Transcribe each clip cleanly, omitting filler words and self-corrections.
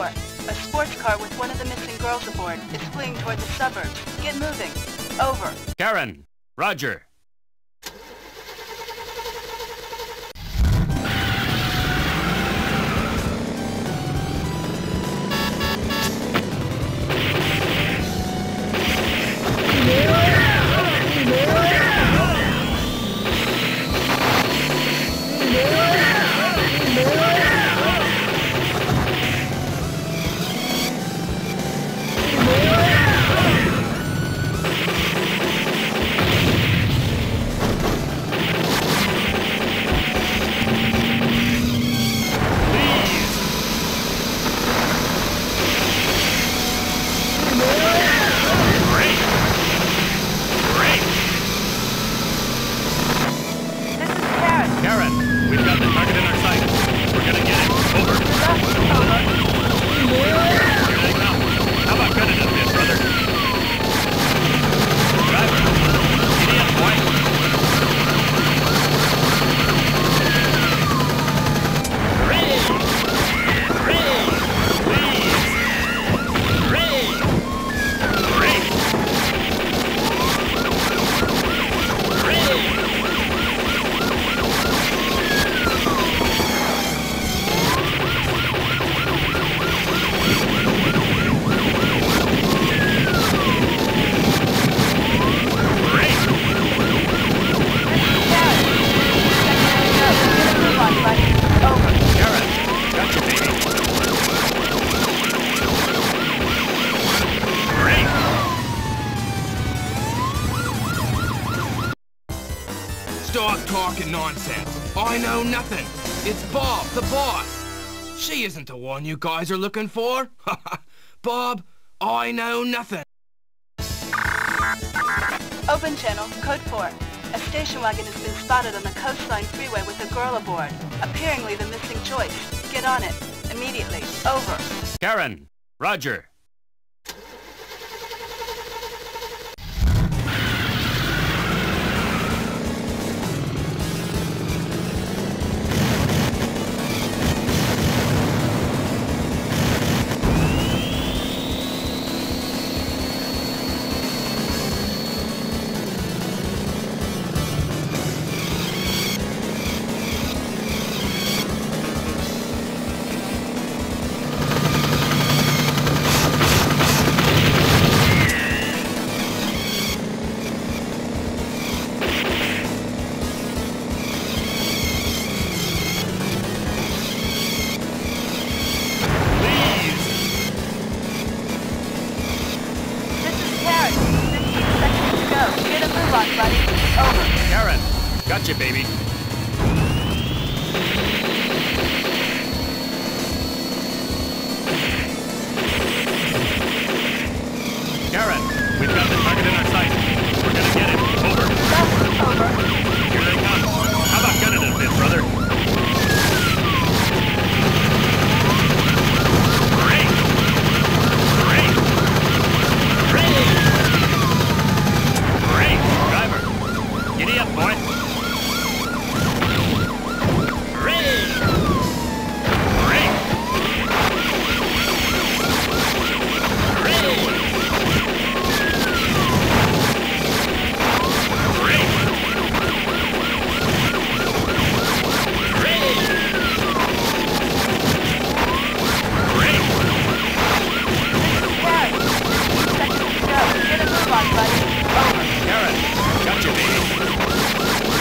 4. A sports car with one of the missing girls aboard is fleeing toward the suburbs. Get moving. Over. Karen, Roger. Stop talking nonsense. I know nothing. It's Bob, the boss. She isn't the one you guys are looking for. Bob, I know nothing. Open channel, code 4. A station wagon has been spotted on the Coastline Freeway with a girl aboard. Apparently the missing Joyce. Get on it. Immediately. Over. Karen, Roger. Buddy. Over. Karen, gotcha, baby. Karen, we've got the target in our sight. We're gonna get him. Over. Over. Here they come. How about gunning a bit, brother? Great! Great! Great! Great! Driver, giddy up, boy. Great! Great! Great! Gotcha, baby.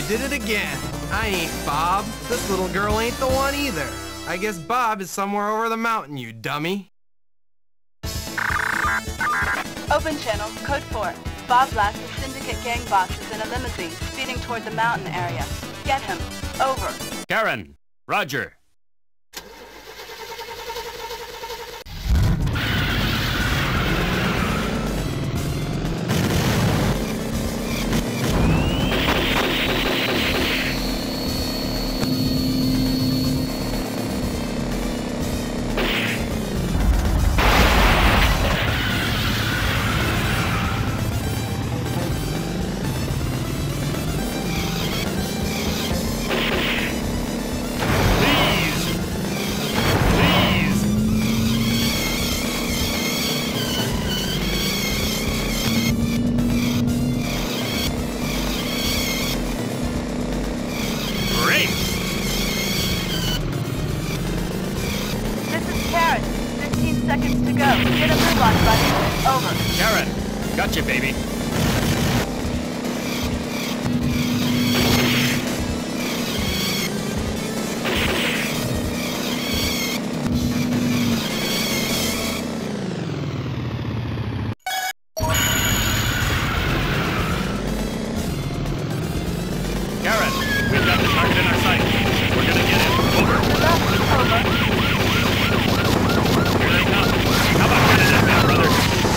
did it again. I ain't Bob. This little girl ain't the one either. I guess Bob is somewhere over the mountain, you dummy. Open channel, code 4. Bob Black, the Syndicate gang boss, is in a limousine speeding toward the mountain area. Get him. Over. Karen, Roger. Seconds to go. Get a move on, buddy. Over. Karen, gotcha, baby. Karen, we've got the target in our sight. We're gonna get him. Over. Over. Here they come. How about getting in there, brother?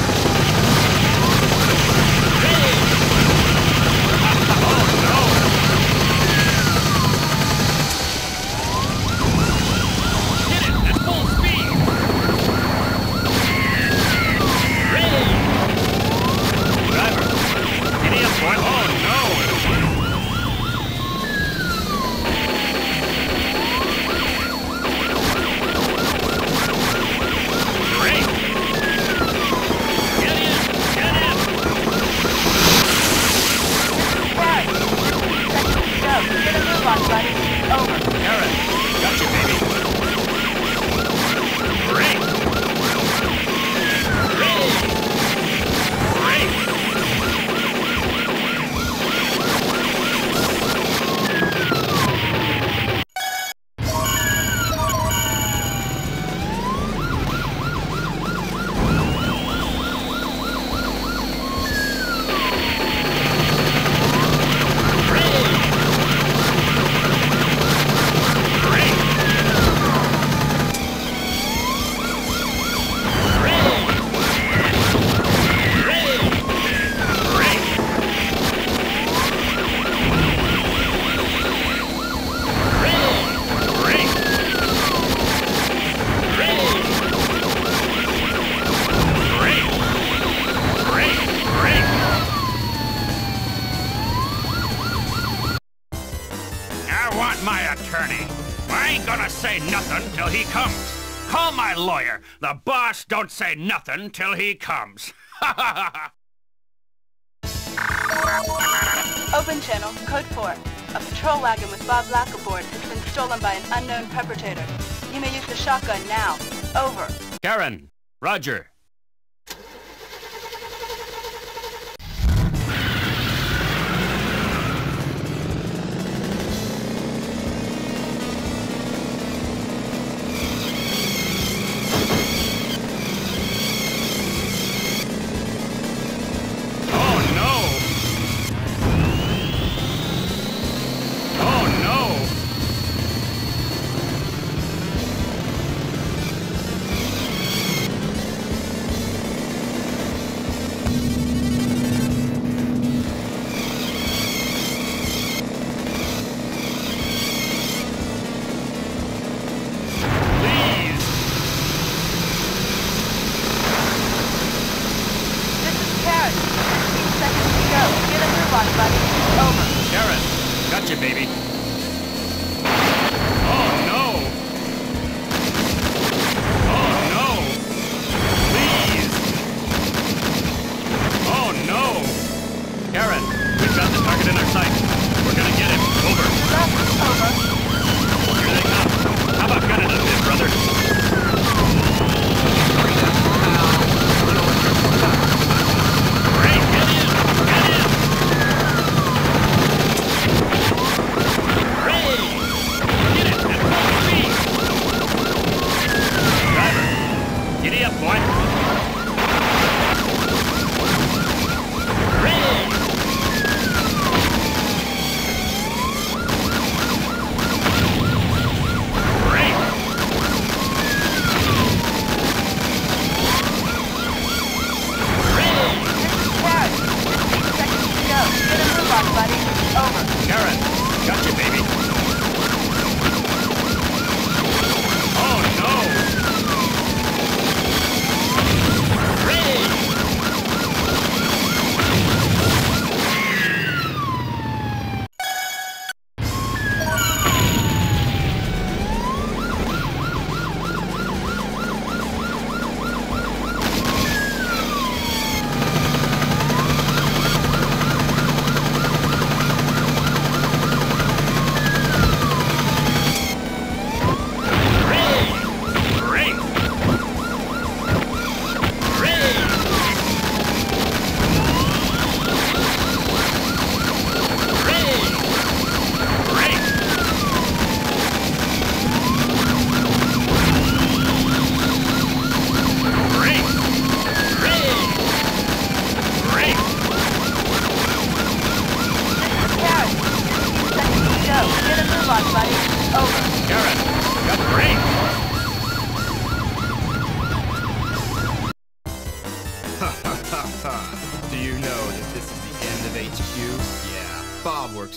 I ain't gonna say nothing till he comes. Call my lawyer. The boss don't say nothing till he comes. Open channel, code 4. A patrol wagon with Bob Black aboard has been stolen by an unknown perpetrator. You may use the shotgun now. Over. Karen, Roger.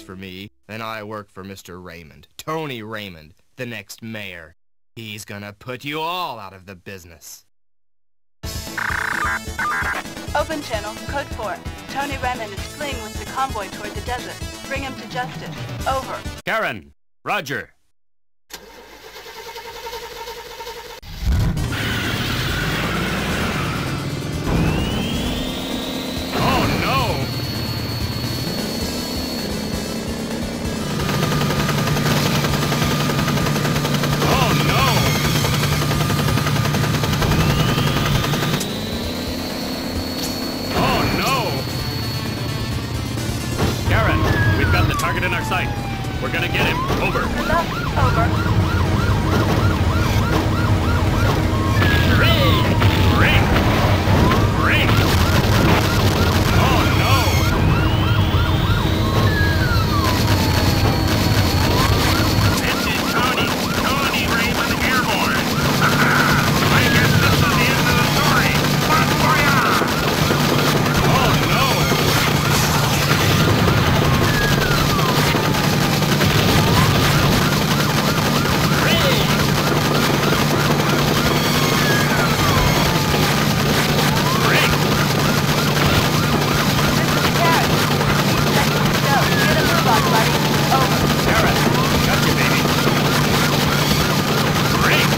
for me, then I work for Mr. Raymond. Tony Raymond, the next mayor. He's gonna put you all out of the business. Open channel, code 4. Tony Raymond is fleeing with the convoy toward the desert. Bring him to justice. Over. Karen, Roger. Oh, no! Oh, no! Oh, no! Karen, we've got the target in our sight. We're gonna get him. Over. Left. Over. Ring! Ring! Ring! Oh, no! This is Tony. Tony Raymond Airborne. I guess this is the end of the story. Bon voyage! Oh, no! Karen, got you, baby. Ring!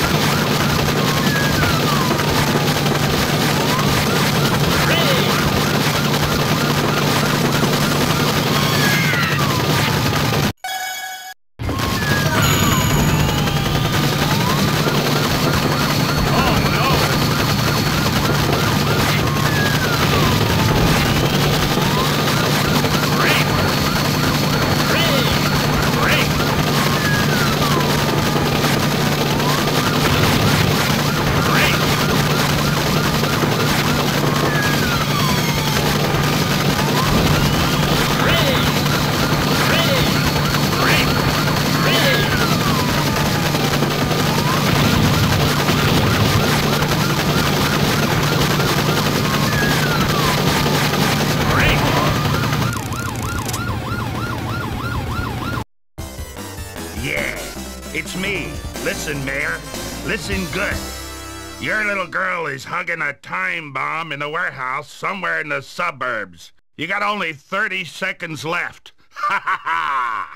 Yeah, it's me. Listen, Mayor. Listen good. Your little girl is hugging a time bomb in a warehouse somewhere in the suburbs. You got only 30 seconds left. Ha ha ha!